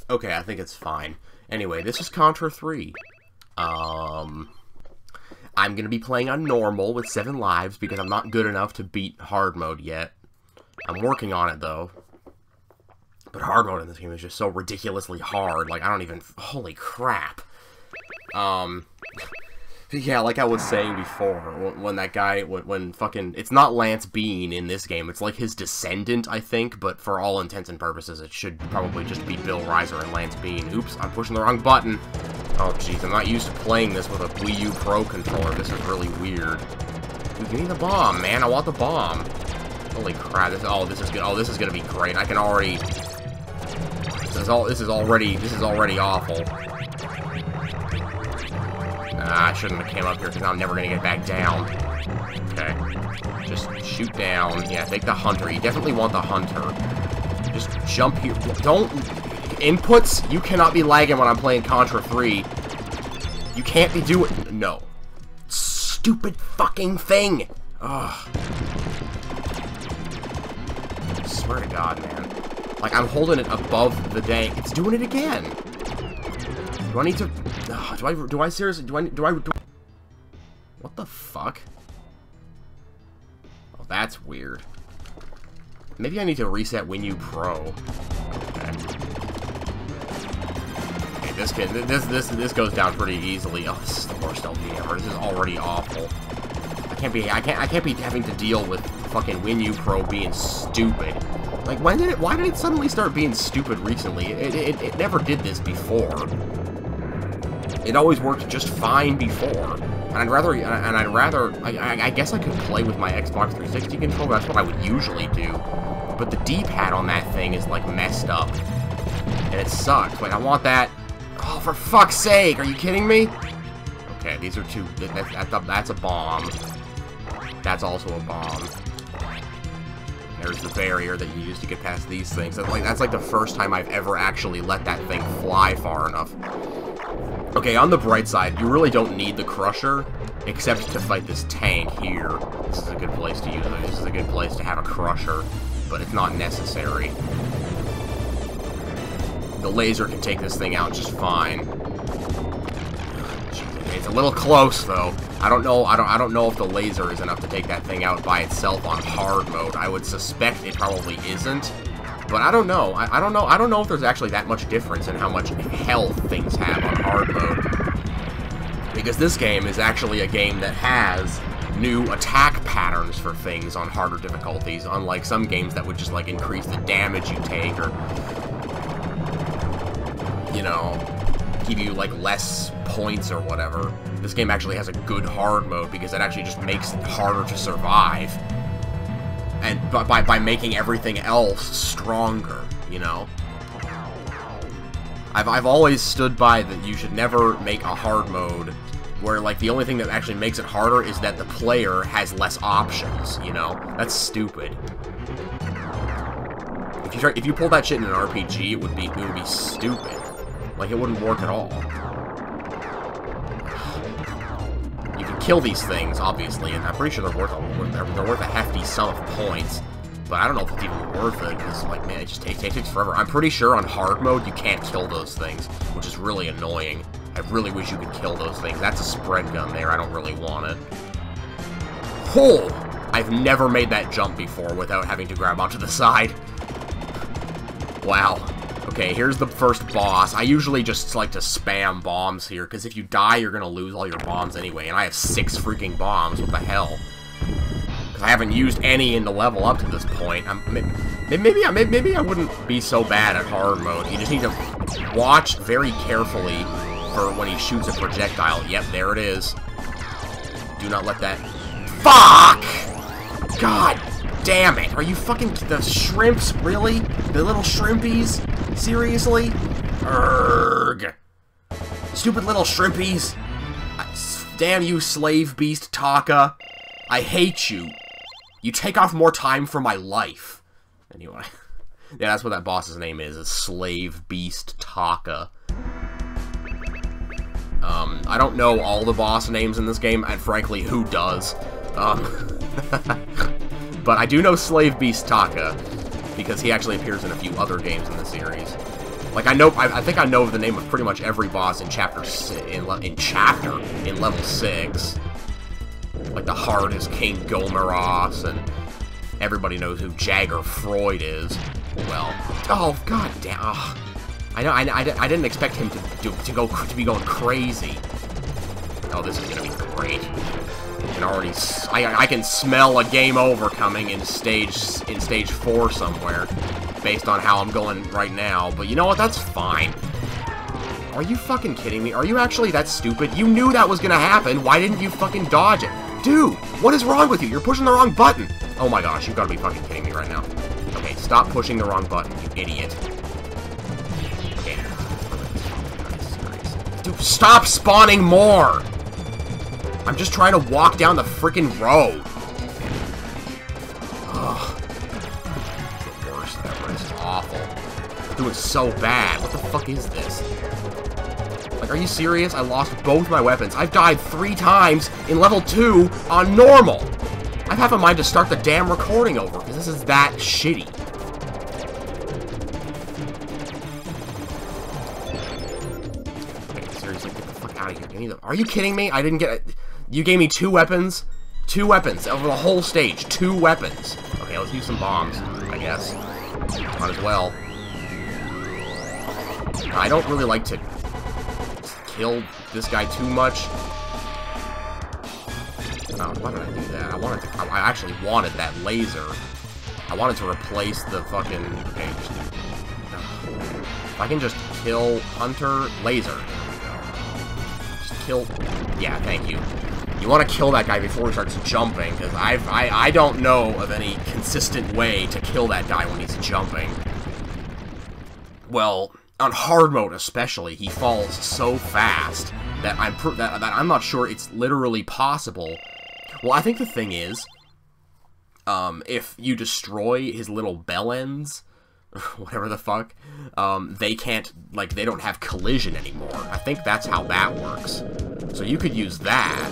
Okay, I think it's fine. Anyway, this is Contra 3. I'm gonna be playing on normal with 7 lives because I'm not good enough to beat hard mode yet. I'm working on it, though. But hard mode in this game is just so ridiculously hard. Like, I don't even... Holy crap. Yeah, like I was saying before, when that guy, when fucking, it's not Lance Bean in this game, it's like his descendant, I think, but for all intents and purposes, it should probably just be Bill Reiser and Lance Bean. Oops, I'm pushing the wrong button. Oh, jeez, I'm not used to playing this with a Wii U Pro controller. This is really weird. Dude, give me the bomb, man. I want the bomb. Holy crap, this is good. Oh, this is gonna be great. I can already... This is already awful. I shouldn't have came up here because I'm never going to get back down. Okay. Just shoot down. Yeah, take the hunter. You definitely want the hunter. Just jump here. Don't... Inputs? You cannot be lagging when I'm playing Contra 3. You can't be doing... No. Stupid fucking thing! Ugh. I swear to God, man. Like, I'm holding it above the dang... It's doing it again! Do I need to... do I seriously... Do I... What the fuck? Oh, that's weird. Maybe I need to reset Wii U Pro. Okay, this goes down pretty easily. Oh, this is the worst LP ever. This is already awful. I can't be having to deal with fucking Wii U Pro being stupid. Like, why did it suddenly start being stupid recently? It never did this before. It always worked just fine before. And I guess I could play with my Xbox 360 controller. That's what I would usually do. But the D-pad on that thing is, like, messed up. And it sucks. Wait, I want that. Oh, for fuck's sake. Are you kidding me? Okay, these are two. That's a bomb. That's also a bomb. There's the barrier that you use to get past these things. That's like the first time I've ever actually let that thing fly far enough. Okay, on the bright side, you really don't need the Crusher, except to fight this tank here. This is a good place to use it. This is a good place to have a Crusher, but it's not necessary. The laser can take this thing out just fine. It's a little close, though. I don't know if the laser is enough to take that thing out by itself on hard mode. I would suspect it probably isn't. But I don't know. I don't know if there's actually that much difference in how much health things have on hard mode. Because this game is actually a game that has new attack patterns for things on harder difficulties, unlike some games that would just, like, increase the damage you take, or, you know, give you, like, less points or whatever. This game actually has a good hard mode because it actually just makes it harder to survive. And by making everything else stronger, you know? I've always stood by that you should never make a hard mode where, like, the only thing that actually makes it harder is that the player has less options, you know? That's stupid. If you pull that shit in an RPG, it would be stupid. Like, it wouldn't work at all. You can kill these things, obviously, and I'm pretty sure they're worth a hefty sum of points. But I don't know if it's even worth it, because, like, man, it just takes forever. I'm pretty sure on hard mode you can't kill those things, which is really annoying. I really wish you could kill those things. That's a spread gun there. I don't really want it. Oh! I've never made that jump before without having to grab onto the side. Wow. Okay, here's the first boss. I usually just like to spam bombs here, because if you die, you're gonna lose all your bombs anyway, and I have 6 freaking bombs. What the hell? Because I haven't used any in the level up to this point. Maybe I wouldn't be so bad at hard mode. You just need to watch very carefully for when he shoots a projectile. Yep, there it is. Do not let that... Fuck! God damn it! Are you fucking... The shrimps, really? The little shrimpies? Seriously? Urgh. Stupid little shrimpies. Damn you, slave beast Taka. I hate you. You take off more time from my life. Anyway. Yeah, that's what that boss's name is Slave Beast Taka. I don't know all the boss names in this game, and frankly, who does? But I do know Slave Beast Taka, because he actually appears in a few other games in the series. Like, I think I know the name of pretty much every boss in in level 6. Like, the Heart is King Gomeros, and everybody knows who Jagger Freud is. Well, oh, god damn. Oh. I didn't expect him to be going crazy. Oh, this is gonna be great. I can smell a game over coming in stage 4 somewhere, based on how I'm going right now. But you know what? That's fine. Are you fucking kidding me? Are you actually that stupid? You knew that was gonna happen. Why didn't you fucking dodge it? Dude, what is wrong with you? You're pushing the wrong button. Oh my gosh, you've got to be fucking kidding me right now. Okay, stop pushing the wrong button, you idiot. Okay. Dude, stop spawning more! I'm just trying to walk down the freaking road. Ugh. It's the worst ever. This is awful. I'm doing so bad. What the fuck is this? Like, are you serious? I lost both my weapons. I've died 3 times in level 2 on normal. I have a mind to start the damn recording over, because this is that shitty. Okay, seriously, get the fuck out of here. Give me the... Are you kidding me? I didn't get it. You gave me 2 weapons? 2 weapons over the whole stage. 2 weapons. Okay, let's use some bombs, I guess. Might as well. I don't really like to kill this guy too much. Oh, why did I do that? I actually wanted that laser. I wanted to replace the fucking... Okay, if I can just kill Hunter... Laser. Just kill... Yeah, thank you. You want to kill that guy before he starts jumping, because I don't know of any consistent way to kill that guy when he's jumping. Well, on hard mode especially, he falls so fast that I'm not sure it's literally possible. Well, I think the thing is, if you destroy his little bell ends, whatever the fuck, they can't, like, they don't have collision anymore. I think that's how that works. So you could use that.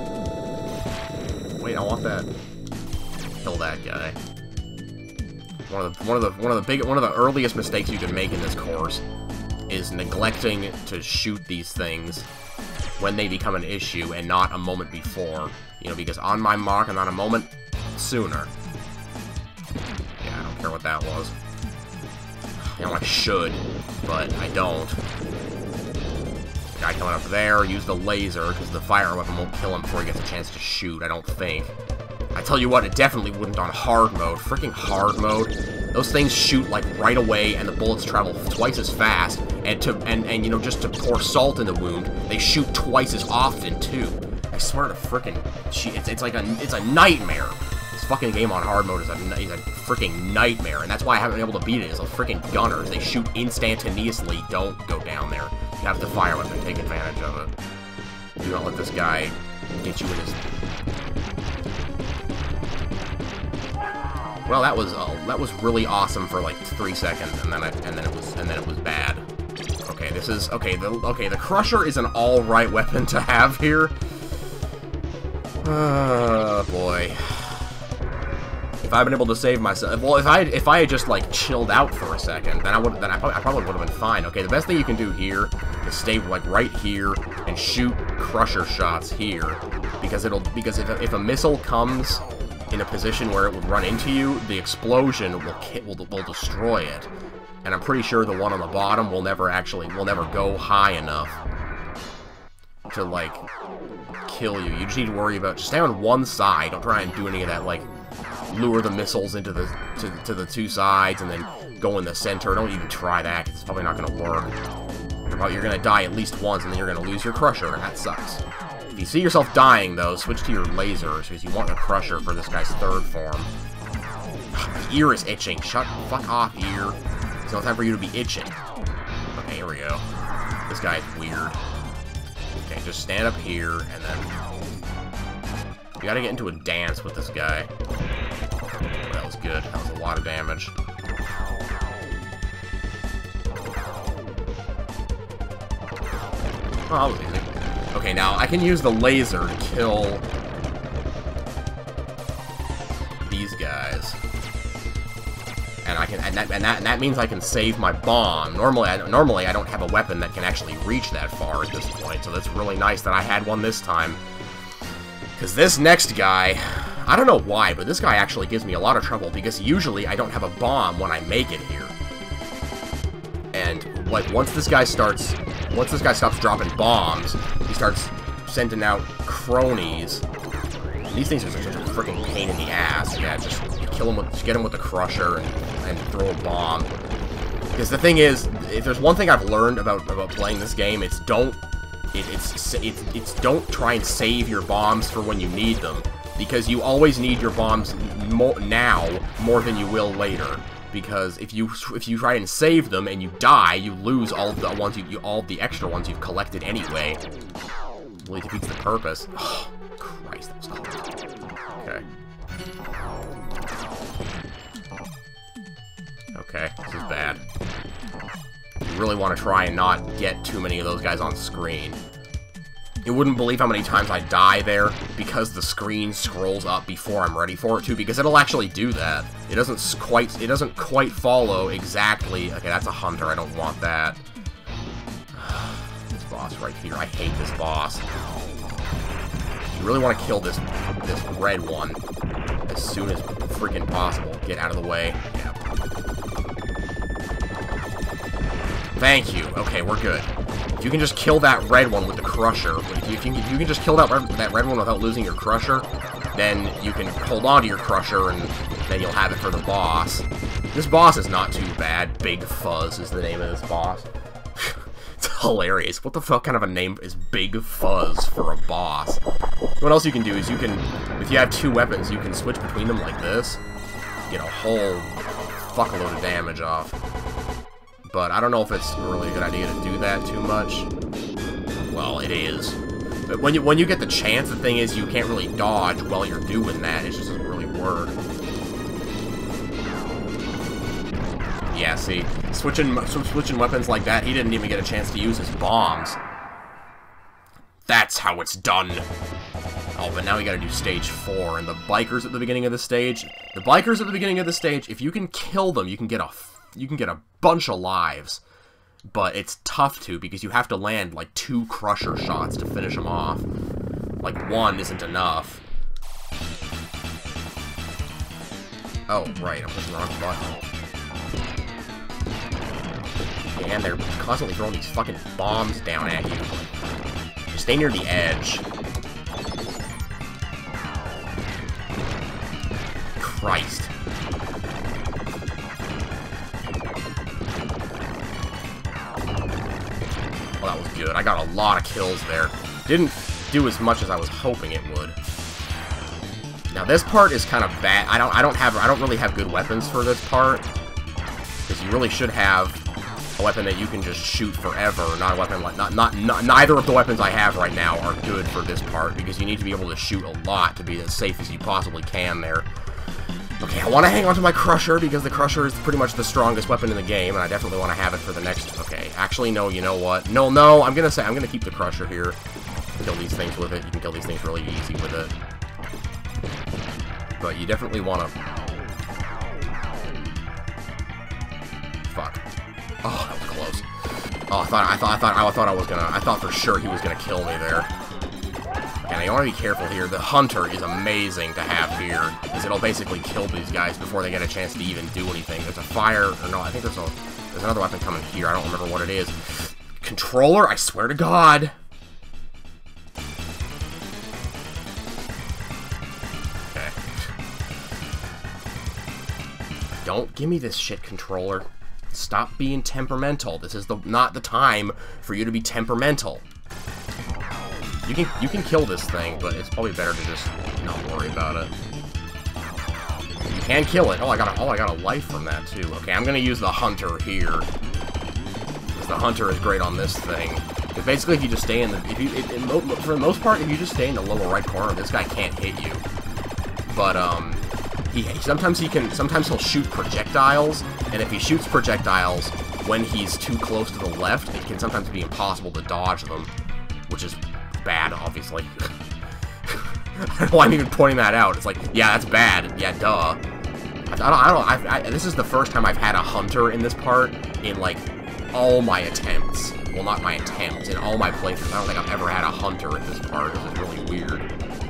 Wait, I want that. Kill that guy. One of the earliest mistakes you can make in this course is neglecting to shoot these things when they become an issue and not a moment before. You know, because on my mark and not a moment sooner. Yeah, I don't care what that was. You know, I should, but I don't. The guy coming up there, use the laser, because the fire weapon won't kill him before he gets a chance to shoot, I don't think. I tell you what, it definitely wouldn't on hard mode. Freaking hard mode. Those things shoot, like, right away, and the bullets travel twice as fast, and you know, just to pour salt in the wound, they shoot twice as often, too. I swear to frickin'... It's a nightmare. This fucking game on hard mode is a freaking nightmare, and that's why I haven't been able to beat it, is the frickin' gunners. They shoot instantaneously. Don't go down there. You have to fire weapon, take advantage of it. Do not let this guy get you in his... Well, that was really awesome for like 3 seconds, and then it was bad. Okay, this is the Crusher is an all right weapon to have here. Boy. If I'd been able to save myself, well, if I had just like chilled out for a second, then I probably would have been fine. Okay, the best thing you can do here is stay like right here and shoot Crusher shots here, because if a missile comes in a position where it would run into you, the explosion will destroy it. And I'm pretty sure the one on the bottom will never go high enough to, like, kill you. You just need to worry about, just stay on one side. Don't try and do any of that, like, lure the missiles into to the 2 sides and then go in the center. Don't even try that, 'cause it's probably not going to work. You're going to die at least once, and then you're going to lose your Crusher, and that sucks. If you see yourself dying, though, switch to your lasers, because you want the Crusher for this guy's 3rd form. My ear is itching. Fuck off, ear. It's no time for you to be itching. Okay, here we go. This guy is weird. Okay, just stand up here, and then... You gotta get into a dance with this guy. Oh, that was good. That was a lot of damage. Oh, that was easy. Okay, now I can use the laser to kill these guys, and that means I can save my bomb. Normally I don't have a weapon that can actually reach that far at this point, so that's really nice that I had one this time. Because this next guy, I don't know why, but this guy actually gives me a lot of trouble, because usually I don't have a bomb when I make it here. And once this guy stops dropping bombs, he starts sending out cronies. These things are such a freaking pain in the ass. Yeah, just get him with the crusher and throw a bomb. Because the thing is, if there's one thing I've learned about playing this game, it's don't try and save your bombs for when you need them, because you always need your bombs now more than you will later. Because if you try and save them and you die, you lose all of the ones all of the extra ones you've collected anyway. It really defeats the purpose. Oh, Christ, that was close. Okay. Okay, this is bad. You really want to try and not get too many of those guys on screen. You wouldn't believe how many times I die there because the screen scrolls up before I'm ready for it to, because it'll actually do that. It doesn't quite follow exactly. Okay, that's a hunter. I don't want that. This boss right here. I hate this boss. You really want to kill this red one as soon as freaking possible. Get out of the way. Yeah. Thank you. Okay, we're good. If you can just kill that red one with the crusher, if you can just kill that red one without losing your crusher, then you can hold on to your crusher, and then you'll have it for the boss. This boss is not too bad. Big Fuzz is the name of this boss. It's hilarious. What the fuck kind of a name is Big Fuzz for a boss? What else you can do is if you have two weapons, you can switch between them like this. Get a whole fuckload of damage off. But I don't know if it's really a good idea to do that too much. Well, it is. But when you get the chance, the thing is you can't really dodge while you're doing that. It just doesn't really work. Yeah, see, switching weapons like that, he didn't even get a chance to use his bombs. That's how it's done. Oh, but now we gotta do stage 4, and the bikers at the beginning of the stage. The bikers at the beginning of the stage, if you can kill them, you can get a bunch of lives, but it's tough to, because you have to land like 2 crusher shots to finish them off. Like 1 isn't enough. Oh, right, I'm pushing the wrong button. And they're constantly throwing these fucking bombs down at you. Just stay near the edge. Christ. Well, that was good. I got a lot of kills there. Didn't do as much as I was hoping it would. Now this part is kind of bad. I don't really have good weapons for this part, because you really should have a weapon that you can just shoot forever. Not a weapon like neither of the weapons I have right now are good for this part, because you need to be able to shoot a lot to be as safe as you possibly can there. Okay, I want to hang on to my crusher, because the crusher is pretty much the strongest weapon in the game, and I definitely want to have it for the next... Okay, actually, no, you know what? No, I'm gonna keep the crusher here. Kill these things with it. You can kill these things really easy with it. But you definitely want to... Fuck. Oh, that was close. Oh, I thought for sure he was gonna kill me there. And I want to be careful here. The hunter is amazing to have here, because it'll basically kill these guys before they get a chance to even do anything. There's a fire, or no, I think there's another weapon coming here. I don't remember what it is. Controller, I swear to God. Okay. Don't give me this shit, controller. Stop being temperamental. This is not the time for you to be temperamental. You can kill this thing, but it's probably better to just not worry about it. You can kill it. Oh, I got a life from that too. Okay, I'm gonna use the hunter here, because the hunter is great on this thing. Because basically, if you just stay in the, for the most part, if you just stay in the lower right corner, this guy can't hit you. But sometimes he'll shoot projectiles, and if he shoots projectiles when he's too close to the left, it can sometimes be impossible to dodge them, which is bad, obviously. I don't know why I'm even pointing that out. It's like, yeah, that's bad. Yeah, duh. This is the first time I've had a hunter in this part in, like, all my attempts. Well, not my attempts, in all my playthroughs. I don't think I've ever had a hunter in this part. This is really weird.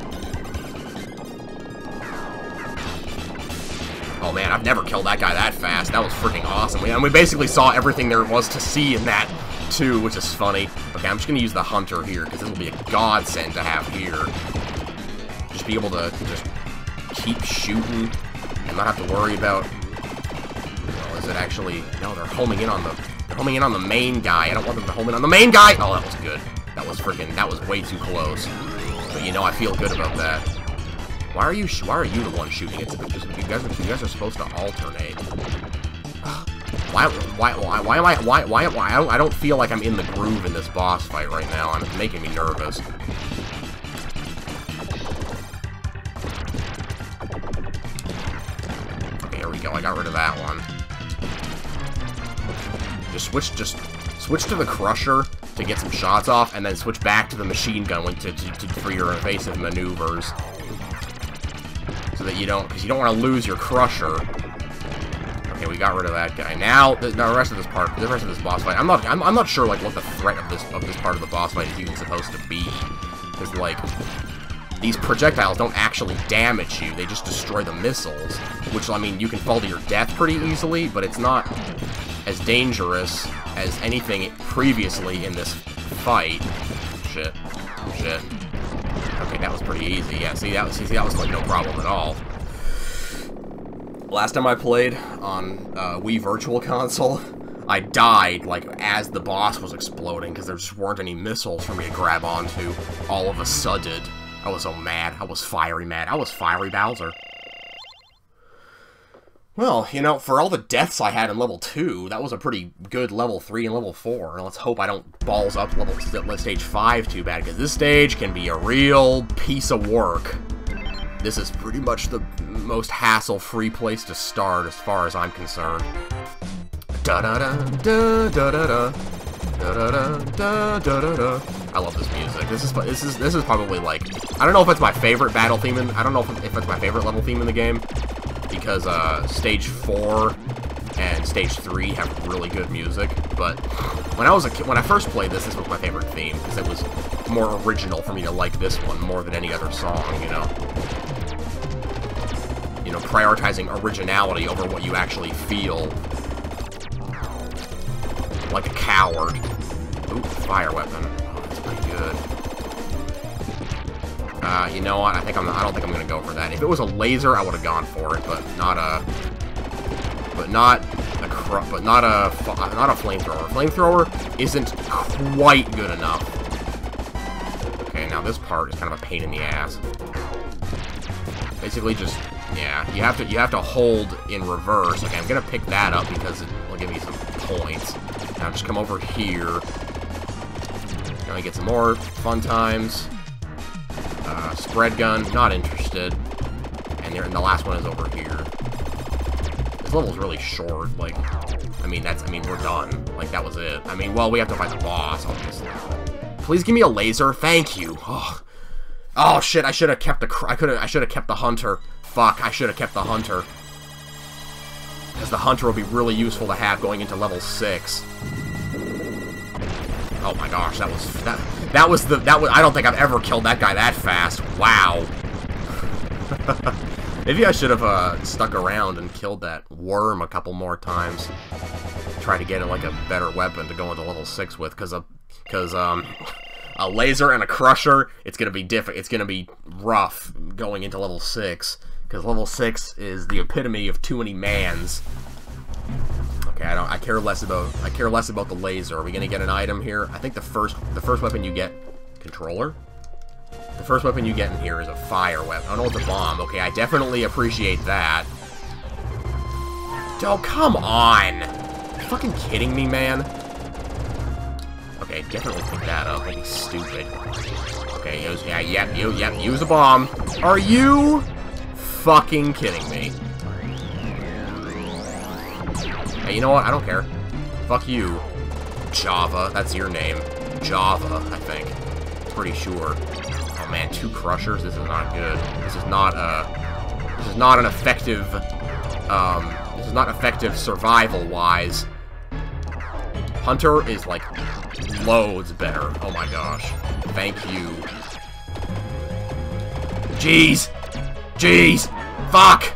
Oh man, I've never killed that guy that fast. That was freaking awesome. And we basically saw everything there was to see in that, too, which is funny. Okay, I'm just gonna use the hunter here, because this will be a godsend to have here. Just be able to just keep shooting and not have to worry about... Well, is it actually... No, they're homing in on the... They're homing in on the main guy. I don't want them to home in on the main guy! Oh, that was good. That was freaking... That was way too close. But, you know, I feel good about that. Why are you the one shooting it? Because you guys are supposed to alternate. Why am I don't feel like I'm in the groove in this boss fight right now. It's making me nervous. Okay, here we go. I got rid of that one. Just switch to the Crusher to get some shots off, and then switch back to the machine gun for your evasive maneuvers. So that you don't, because you don't want to lose your Crusher. Okay, we got rid of that guy. Now, the rest of this boss fight, I'm not sure like what the threat of this part of the boss fight is even supposed to be, because like these projectiles don't actually damage you; they just destroy the missiles. Which, I mean, you can fall to your death pretty easily, but it's not as dangerous as anything previously in this fight. Shit. Okay, that was pretty easy. Yeah, see, that was like no problem at all. Last time I played on Wii Virtual Console, I died like as the boss was exploding because there just weren't any missiles for me to grab onto. All of a sudden, I was so mad. I was fiery mad. I was fiery Bowser. Well, you know, for all the deaths I had in level 2, that was a pretty good level 3 and level 4. And let's hope I don't balls up stage 5 too bad, because this stage can be a real piece of work. This is pretty much the most hassle-free place to start, as far as I'm concerned. Da-da-da-da-da-da-da. Da-da-da-da-da-da. I love this music. This is probably like, I don't know if it's my favorite battle theme I don't know if it's my favorite level theme in the game, because stage 4 and stage 3 have really good music. But when I first played this was my favorite theme, because it was more original for me to like this one more than any other song. You know, prioritizing originality over what you actually feel. Like a coward. Ooh, fire weapon. Oh, that's pretty good. You know what? I don't think I'm gonna go for that. If it was a laser, I would have gone for it, but not a flamethrower. Flamethrower isn't quite good enough. Okay, now this part is kind of a pain in the ass. Basically, just yeah, you have to hold in reverse. Okay, I'm gonna pick that up because it will give me some points. Now just come over here. Now I get some more fun times. Spread gun, not interested. And the last one is over here. This level's really short. Like, I mean, we're done. Like, that was it. I mean, well, we have to fight the boss, obviously. Please give me a laser. Thank you. Oh shit! I should have kept I should have kept the hunter. Fuck! I should have kept the hunter. Because the hunter will be really useful to have going into level 6. Oh my gosh, that was I don't think I've ever killed that guy that fast. Wow. Maybe I should have stuck around and killed that worm a couple more times. Try to get like a better weapon to go into level 6 with, because a laser and a crusher, it's gonna be rough going into level 6, because level 6 is the epitome of too many mans. Okay, I care less about the laser. Are we gonna get an item here? I think the first weapon you get, controller? The first weapon you get in here is a fire weapon. Oh no, it's a bomb. Okay, I definitely appreciate that. Oh, come on! Are you fucking kidding me, man? Okay, definitely pick that up. That'd be stupid. Okay, use a bomb. Are you fucking kidding me? Hey, you know what? I don't care. Fuck you. Java. That's your name. Java, I think. Pretty sure. Oh man, 2 crushers? This is not good. This is not an effective effective survival-wise. Hunter is, like, loads better. Oh my gosh. Thank you. Jeez! Jeez! Fuck!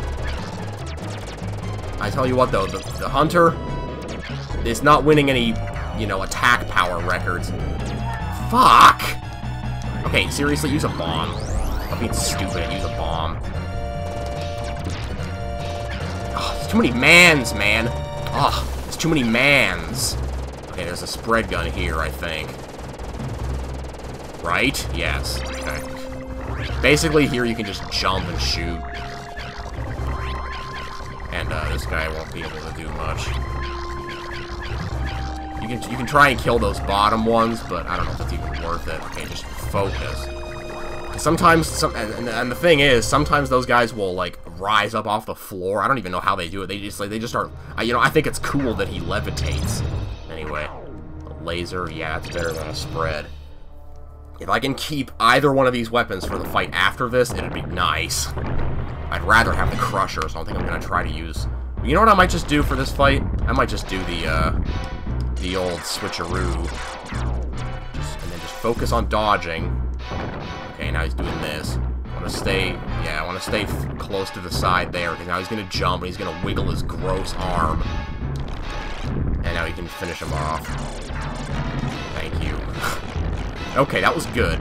I tell you what, though, the Hunter is not winning any, you know, attack power records. Fuck! Okay, seriously, use a bomb. I'm being stupid, use a bomb. Oh, there's too many mans, man. Oh, there's too many mans. Okay, there's a spread gun here, I think. Right? Yes. Okay. Basically, here you can just jump and shoot. And, this guy won't be able to do much. You can try and kill those bottom ones, but I don't know if it's even worth it. Okay, just focus. Sometimes, and the thing is, sometimes those guys will, like, rise up off the floor. I don't even know how they do it. They just start, you know, I think it's cool that he levitates. Anyway, a laser, yeah, that's better than a spread. If I can keep either one of these weapons for the fight after this, it'd be nice. I'd rather have the Crusher, so I think I'm gonna try to use... You know what I might just do for this fight? I might just do the old switcheroo. And then just focus on dodging. Okay, now he's doing this. I want to stay close to the side there, because now he's gonna jump, and he's gonna wiggle his gross arm. And now he can finish him off. Thank you. Okay, that was good.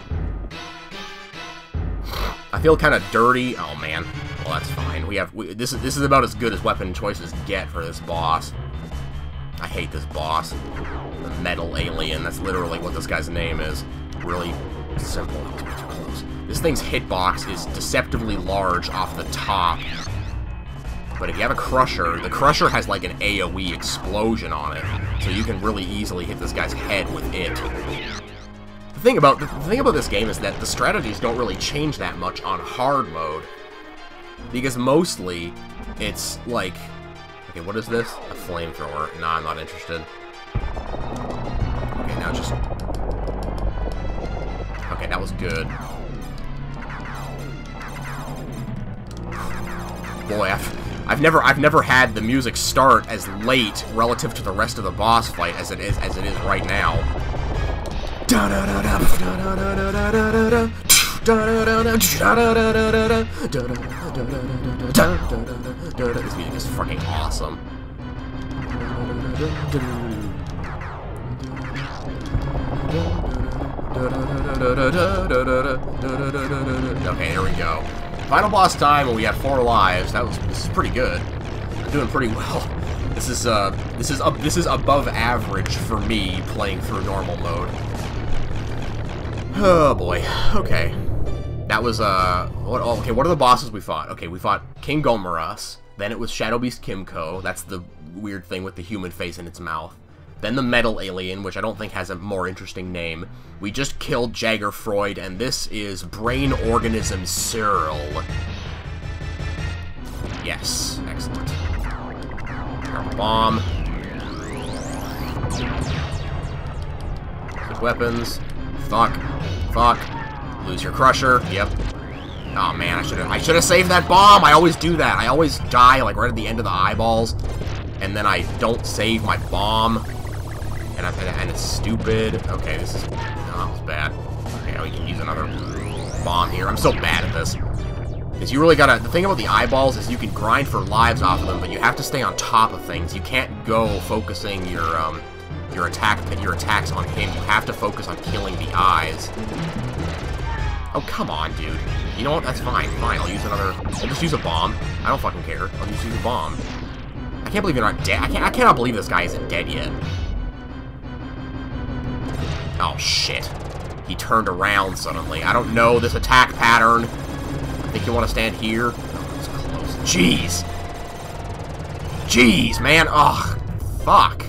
I feel kind of dirty. Oh man. Well, that's fine. This is about as good as weapon choices get for this boss. I hate this boss. The metal alien. That's literally what this guy's name is. Really simple. That was way too close. This thing's hitbox is deceptively large off the top. But if you have a Crusher, the Crusher has like an AoE explosion on it, so you can really easily hit this guy's head with it. The thing about this game is that the strategies don't really change that much on hard mode, because mostly it's like, okay, what is this? A flamethrower. Nah, I'm not interested. Okay, now just... Okay, that was good. Boy, I've never had the music start as late relative to the rest of the boss fight as it is right now. This music is fucking awesome. Okay, here we go. Final boss time, and we had 4 lives. This is pretty good. We're doing pretty well. This is above average for me playing through normal mode. Oh boy. Okay. That was okay, what are the bosses we fought? Okay, we fought King Gomaras. Then it was Shadow Beast Kimco. That's the weird thing with the human face in its mouth. Then the metal alien, which I don't think has a more interesting name. We just killed Jagger Freud, and this is Brain Organism Cyril. Yes, excellent. Grab a bomb. Good weapons. Fuck. Fuck. Lose your Crusher. Yep. Oh man, I should have saved that bomb. I always do that. I always die like right at the end of the eyeballs, and then I don't save my bomb. And it's stupid. Okay, this is... Oh, that was bad. Okay, we can use another bomb here. I'm so bad at this. Because you really gotta... The thing about the eyeballs is you can grind for lives off of them, but you have to stay on top of things. You can't go focusing your attacks on him. You have to focus on killing the eyes. Oh, come on, dude. You know what? That's fine. Fine, I'll use another... I'll just use a bomb. I don't fucking care. I'll just use a bomb. I can't believe you're not dead. I cannot believe this guy isn't dead yet. Oh, shit. He turned around suddenly. I don't know this attack pattern. I think you want to stand here. Oh, that's close. Jeez. Jeez, man. Ugh. Fuck.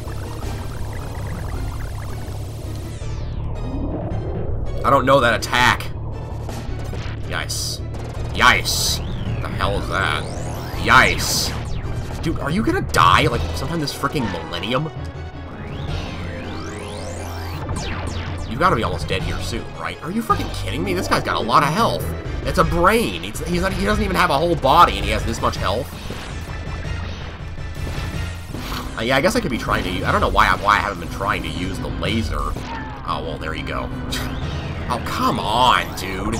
I don't know that attack. Yice. Yice. What the hell is that? Yice. Dude, are you gonna die, like, sometime this freaking millennium? You gotta be almost dead here soon, right? Are you freaking kidding me? This guy's got a lot of health. It's a brain. He doesn't even have a whole body, and he has this much health. Yeah, I guess I could be trying to... I don't know why I haven't been trying to use the laser. Oh, well, there you go. Oh, come on, dude.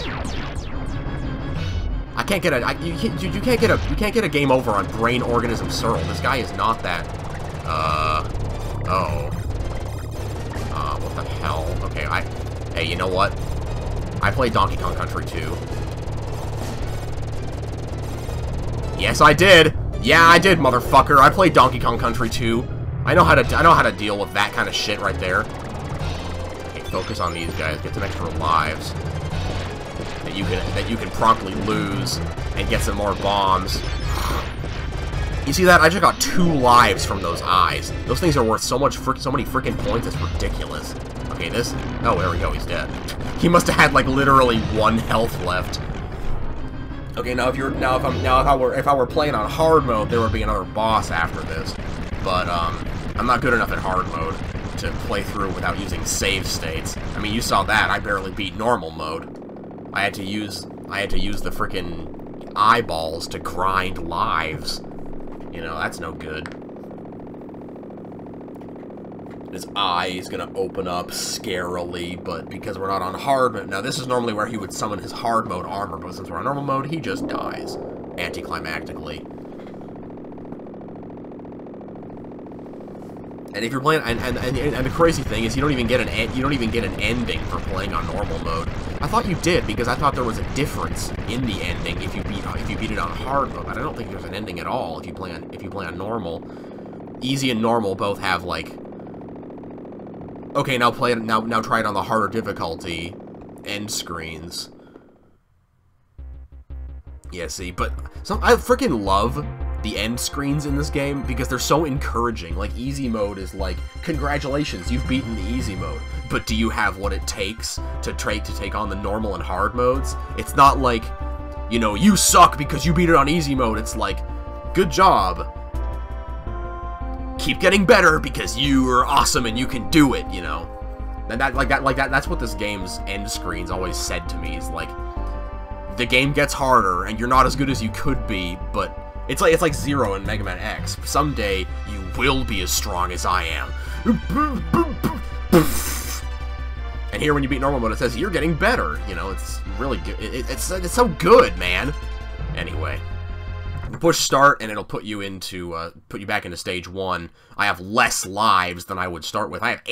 I can't get a... You can't get a game over on Brain Organism Searle. This guy is not that... Oh. What the hell? Okay, Hey, you know what? I played Donkey Kong Country 2. Yes, I did! Yeah, I did, motherfucker! I played Donkey Kong Country 2. I know how to deal with that kind of shit right there. Okay, focus on these guys. Get some extra lives. That you can promptly lose and get some more bombs. You see that? I just got 2 lives from those eyes. Those things are worth so many freaking points. It's ridiculous. Okay, this. Oh, there we go. He's dead. He must have had like literally 1 health left. Okay, now if I were playing on hard mode, there would be another boss after this. But I'm not good enough at hard mode to play through without using save states. I mean, you saw that. I barely beat normal mode. I had to use the frickin' eyeballs to grind lives. You know, that's no good. His eye is gonna open up scarily, but because we're not on hard mode... Now, this is normally where he would summon his hard mode armor, but since we're on normal mode, he just dies. Anticlimactically. And if you're playing... And the crazy thing is, you don't even get an ending for playing on normal mode. I thought you did, because I thought there was a difference in the ending if you beat it on hard mode. But I don't think there's an ending at all if you play on normal. Easy and normal both have, like... Okay, now try it on the harder difficulty. End screens. Yeah, see, but I freaking love the end screens in this game because they're so encouraging. Like, easy mode is like, congratulations, you've beaten the easy mode. But do you have what it takes to take on the normal and hard modes? It's not like, you know, you suck because you beat it on easy mode. It's like, good job. Keep getting better because you are awesome and you can do it, you know. And that's what this game's end screens always said to me, is like, the game gets harder and you're not as good as you could be, but it's like Zero in Mega Man X. Someday you will be as strong as I am. And here when you beat normal mode, it says you're getting better. You know, it's really good. It's so good, man. Anyway. Push start, and it'll put you back into stage 1. I have less lives than I would start with. I have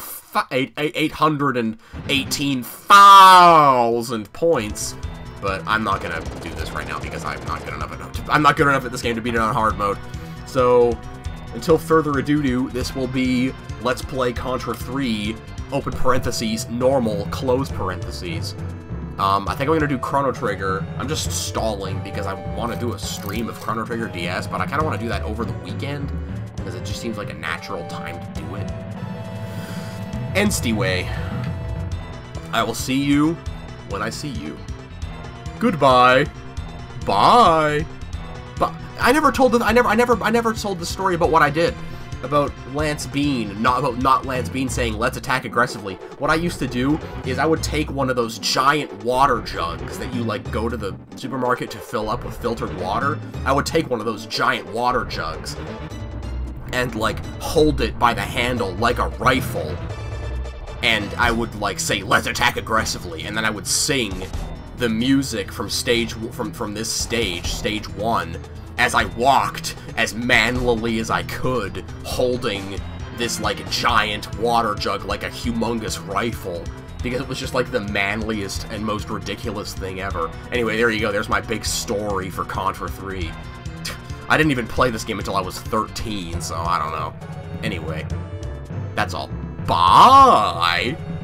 818,000 points, but I'm not gonna do this right now because I'm not good enough at this game to beat it on hard mode. So, until further ado, this will be Let's Play Contra 3, open parentheses, normal, close parentheses. I think I'm going to do Chrono Trigger. I'm just stalling because I want to do a stream of Chrono Trigger DS, but I kind of want to do that over the weekend because it just seems like a natural time to do it. Anyway, I will see you when I see you. Goodbye. Bye. But I never told the story about what I did. About Lance Bean, not Lance Bean saying, let's attack aggressively. What I used to do is I would take one of those giant water jugs that you, like, go to the supermarket to fill up with filtered water. I would take one of those giant water jugs and, like, hold it by the handle like a rifle. And I would, like, say, let's attack aggressively. And then I would sing the music from this stage 1, as I walked as manlily as I could, holding this, like, giant water jug like a humongous rifle, because it was just, like, the manliest and most ridiculous thing ever. Anyway, there you go. There's my big story for Contra 3. I didn't even play this game until I was 13, so I don't know. Anyway, that's all. Bye!